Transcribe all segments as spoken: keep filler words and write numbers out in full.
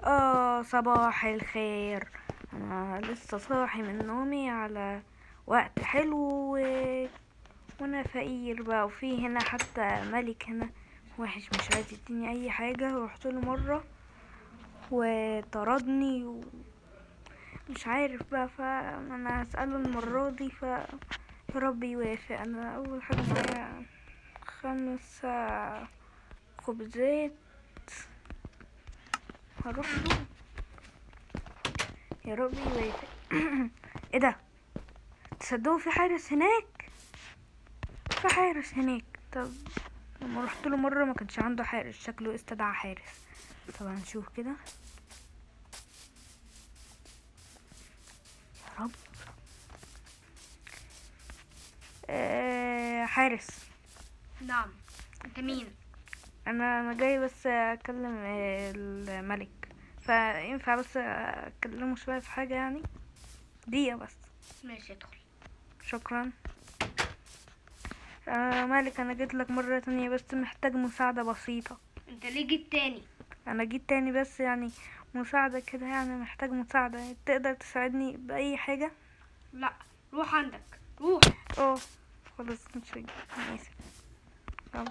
اه صباح الخير. انا لسه صاحي من نومي على وقت حلو و... وانا فقير بقى، وفي هنا حتى ملك هنا وحش مش عايز يديني اي حاجه. رحت له مره وطردني ومش عارف بقى، فانا هسأله المره دي ف يا رب يوافق. انا اول حاجه معايا خمس خبزات هروح له، يا رب يوافق. ايه ده؟ تصدقوا في حارس هناك؟ في حارس هناك. طب لما رحت له مره ما كانش عنده حارس، شكله استدعى حارس. طب هنشوف كده يا رب. آه حارس. نعم، انت مين؟ انا انا جاي بس اكلم آه، الملك، فينفع بس اكلمه شويه في حاجه يعني؟ دقيقه بس. ماشي ادخل. شكرا. آه مالك، انا جيت لك مرة تانية بس محتاج مساعدة بسيطة. انت ليه جيت تاني؟ انا جيت تاني بس يعني مساعدة كده، يعني محتاج مساعدة. تقدر تساعدني بأي حاجة؟ لا، روح عندك، روح. اه خلاص مش هجي، انا اسف. يلا.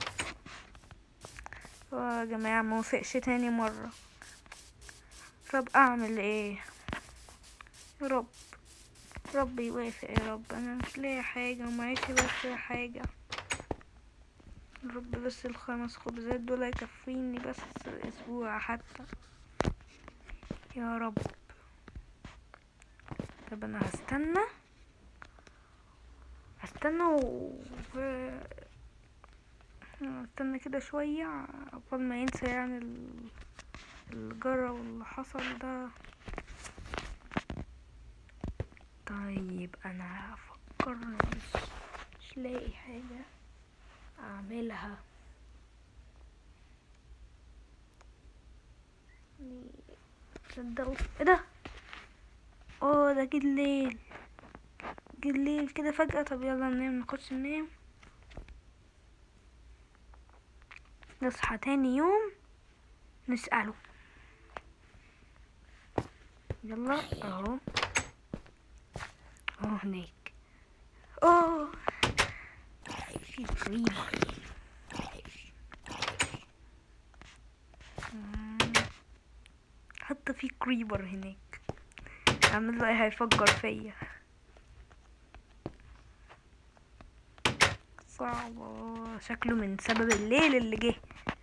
اه يا جماعة موافقش تاني مرة. طب اعمل ايه؟ يا رب رب يوافق يا رب. انا مش لاقي حاجة ومعيش بس حاجة. يا رب بس الخمس خبزات دول يكفيني بس اسبوع حتى، يا رب. طب انا هستنى هستنى و هستنى كده شوية قبل ما ينسى يعني ال- الجرى واللي حصل ده. طيب انا هفكر، مش مش لاقي حاجة اعملها. تصدقوا ايه ده؟ اه ده جه الليل، جه الليل كده فجأة. طب يلا ننام، نخش ننام نصحى تاني يوم نسأله. يلا اهو، اهو هناك. اوه في كريبر. حتى في كريبر هناك، عامل له ايه؟ هيفجر فيا. صعب، شكله من سبب الليل اللي جه.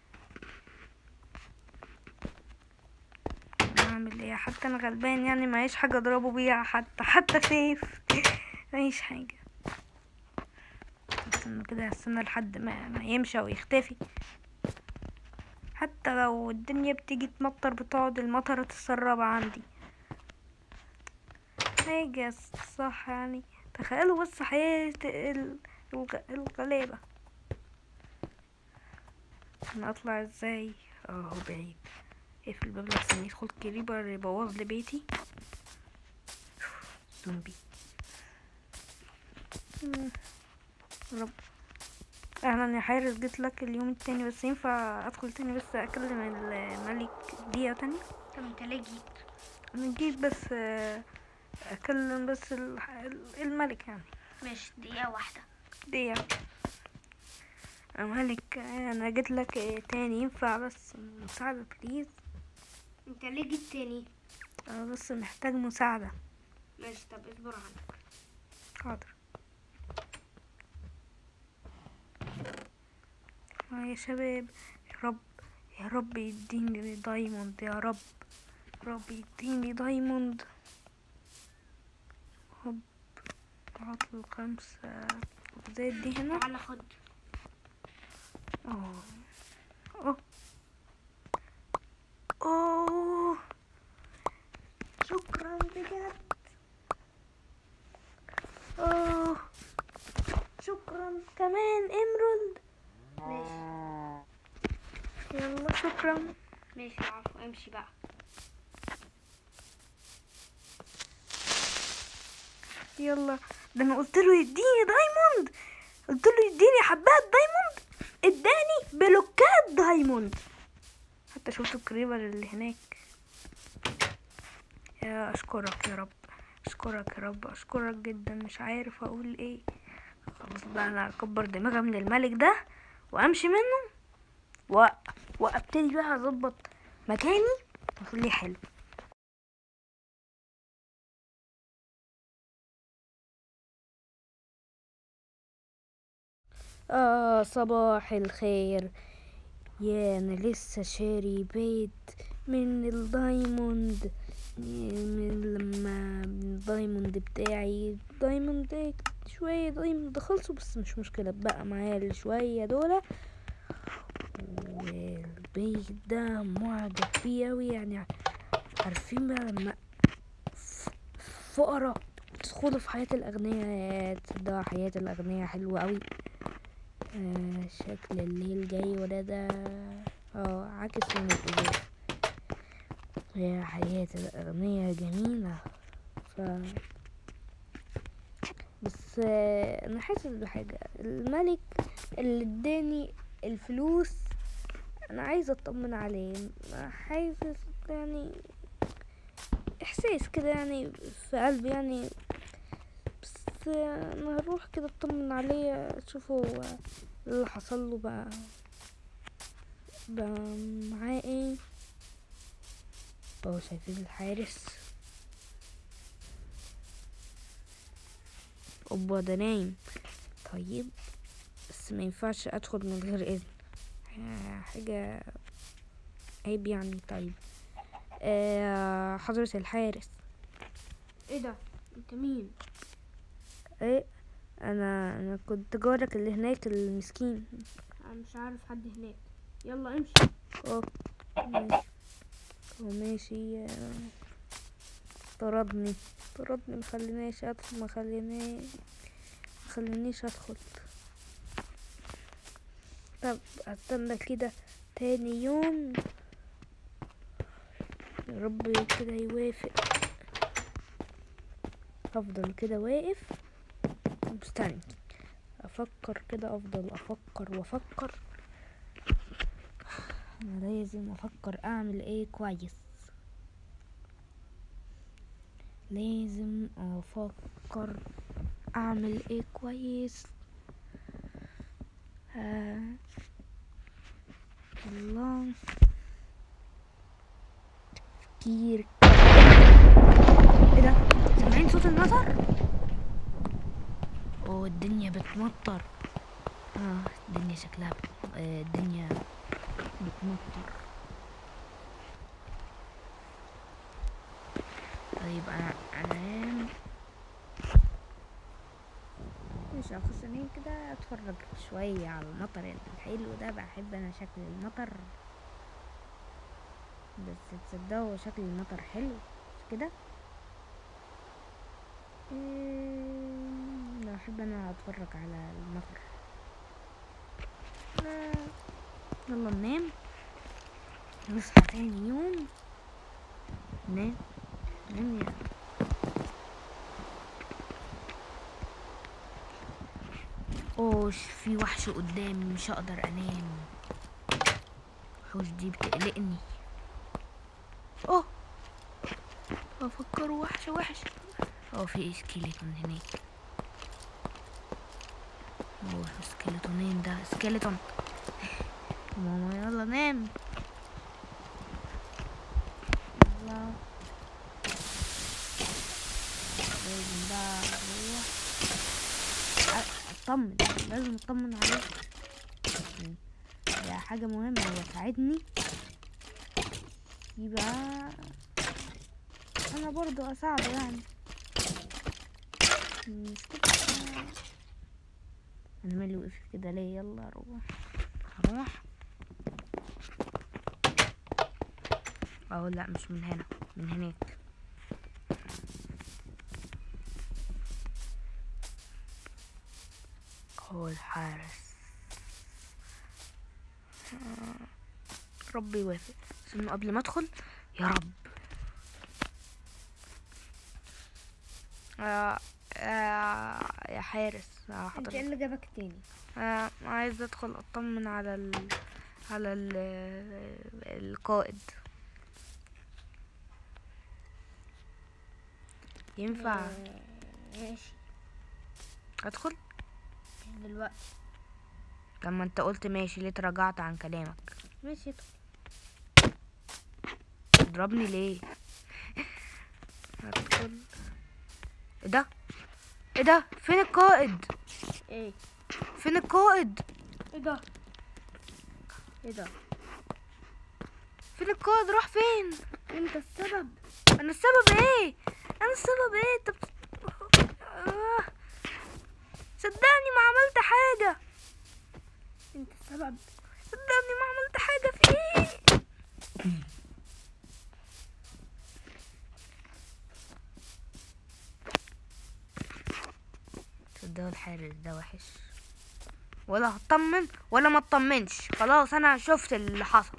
اعمل ايه؟ حتى انا غلبان يعني، معيش حاجه اضربه بيها، حتى حتى سيف معيش حاجه. استنى كده، استنى لحد ما, ما يمشي او يختفي. حتى لو الدنيا بتيجي تمطر بتقعد المطره تتسرب عندي. حاجه صح يعني. تخيلوا بس حياة ال- الغ- الغلابة. انا اطلع ازاي؟ اهو بعيد. اقفل الباب لحسن يدخل كريبر يبوظ لي بيتي. زومبي. مم. رب. اهلا يا حارس، جيت لك اليوم التاني بس. ينفع ادخل تاني بس اكلم الملك دقيقة تانية؟ طب انت ليه جيت؟ انا جيت بس آه، اكلم بس ال- الملك يعني. ماشي، دقيقة واحدة. دقيقة. يا ملك انا جيت لك آه، تاني، ينفع بس مساعدة بليز؟ انت ليه جيت تاني؟ انا بس محتاج مساعدة. ماشي، طب اصبر عنك. حاضر. آه يا شباب، يا رب يا رب يديني دايموند، يا رب رب يديني دايموند. هوب، احط الخمسة زي دي هنا. تعالى خد. اه اوه اوه شكرا بجد. اوه شكرا كمان امرالد. ماشي يلا شكرا. ماشي، عفو، امشي بقى. يلا، ده انا قلت له يديني دايموند، قلت له يديني حبات دايموند، اداني بلوكات دايموند. حتى شفت الكريبر اللي هناك يا اشكرك يا رب، اشكرك يا رب، اشكرك جدا، مش عارف اقول ايه. خلاص بقى انا اكبر دماغي من الملك ده وامشي منه و... وابتدي بقى اظبط مكاني واخليه حلو. آه صباح الخير. يا أنا لسه شاري بيت من الدايموند، من لما الدايموند بتاعي دايموند إيه، شوية دايموند خلصوا، بس مش مشكلة بقى معايا الشوية دول. والبيت ده معجب فيه أوي، يعني عارفين بقى لما فقراء تدخلوا في حياة الأغنياء، ده حياة الأغنياء حلوة أوي. آه شكل الليل جاي ولا ده اه عكس من الإزاز. هي حياة الأغنياء جميلة. ف بس آه أنا حاسس بحاجة، الملك اللي اداني الفلوس أنا عايزة أطمن عليه، حاسس يعني إحساس كده يعني في قلبي يعني، بس آه أنا هروح كده أطمن عليه أشوفه اللي حصل له بقى بقى معاه ايه. اه شايفين الحارس؟ اوبا ده نايم. طيب بس ما ينفعش ادخل من غير اذن، حاجة عيب يعني. طيب آه حضرة الحارس. ايه ده؟ انت مين؟ ايه انا انا كنت جارك اللي هناك المسكين. انا مش عارف حد هناك، يلا امشي. اه ماشي وماشي. آه، طردني طردني مخليناش ادخل، مخليناش مخلينيش ادخل. طب استنى كده تاني يوم، يا رب كده يوافق. افضل كده واقف مستني، افكر كده، افضل افكر وافكر. انا لازم افكر اعمل ايه كويس، لازم افكر اعمل ايه كويس. آه. الله تفكير. ايه ده؟ سامعين صوت المطر؟ اوه الدنيا بتمطر. اه الدنيا شكلها بت... آه الدنيا بتمطر. طيب انا انام، مش هخش انام كده اتفرج شوية على المطر الحلو ده، بحب انا شكل المطر. بس تصدقوا شكل المطر حلو مش كده؟ إيه... بحب انا اتفرج على المطر. لا. يلا ننام نصحى تاني يوم. نام نام يا اوش، في وحش قدامي مش هقدر انام، الوحوش دي بتقلقني. اوه افكر وحش وحش. اه في سكيلتون هناك. اوه سكيلتونين، ده سكيلتون. ماما يلا نام. يلا لازم بقى اروح اطمن، لازم اطمن عليه، ده حاجة مهمة، هو ساعدني يبقى انا برضو اساعده يعني، مش كده. انا مالي وقف كده ليه؟ يلا اروح اروح اهو. لا مش من هنا، من هناك. هو الحارس. آه. ربي يوافق، بس انه قبل ما ادخل يا رب. آه. آه. يا حارس آه انت حضرتك. ايه اللي جابك تاني؟ آه. عايز ادخل اطمن على ال... على ال... القائد. ينفع آه، ماشي. ادخل؟ مش دلوقتي. لما انت قلت ماشي ليه تراجعت عن كلامك؟ ماشي ادخل. تضربني ليه؟ ادخل. ايه ده؟ ايه ده؟ فين القائد؟ ايه فين القائد؟ ايه ده ايه ده فين القائد؟ راح فين؟ انت السبب. انا السبب ايه؟ انا السبب ايه؟ انت بت... آه. صدقني ما عملت حاجة. انت السبب. صدقني ما عملت حاجة في ايه؟ صدقوا الحارس ده وحش، ولا هطمن ولا ما اطمنش. خلاص انا شفت اللي حصل.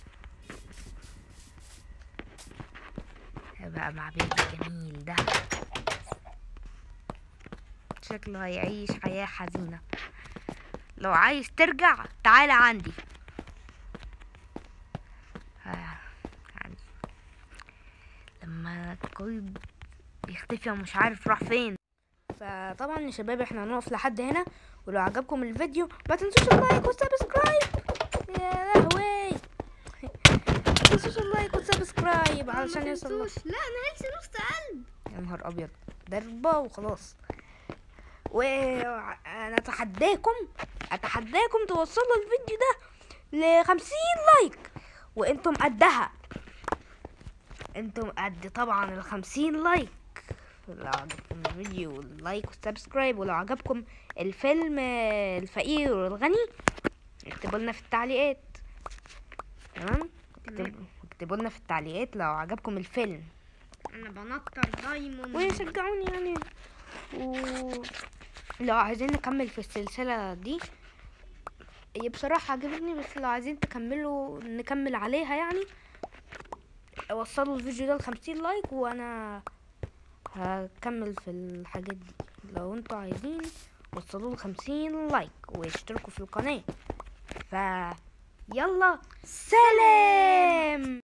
بقى مع بيبي الجميل ده شكله هيعيش حياة حزينة. لو عايز ترجع تعالى عندي. آه، يعني لما القائد بيختفي ومش عارف راح فين. فطبعا يا شباب احنا هنقف لحد هنا، ولو عجبكم الفيديو ما تنسوش اللايك والسبسكرايب. يا لهوي ما تنسوش اللايك والسبسكرايب علشان يوصل. لا انا هلسي نص قلب. يا نهار ابيض، ضربة وخلاص. وانا اتحداكم اتحداكم توصلوا الفيديو ده لخمسين لايك، وانتم قدها. انتم قد طبعا الخمسين لايك. لو عجبكم الفيديو لايك وسبسكرايب. ولو عجبكم الفيلم الفقير والغني اكتبوا لنا في التعليقات. تمام، اكتبوا اكتبوا لنا في التعليقات لو عجبكم الفيلم. انا بنطر دايما. ويشجعوني يعني. ولو عايزين نكمل في السلسلة دي، هي بصراحة عجبتني، بس لو عايزين تكملوا نكمل عليها يعني وصلوا الفيديو ده لخمسين لايك وانا هكمل في الحاجات دي. لو انتوا عايزين وصلوا لخمسين لايك واشتركوا في القناة. ف يلا سلام.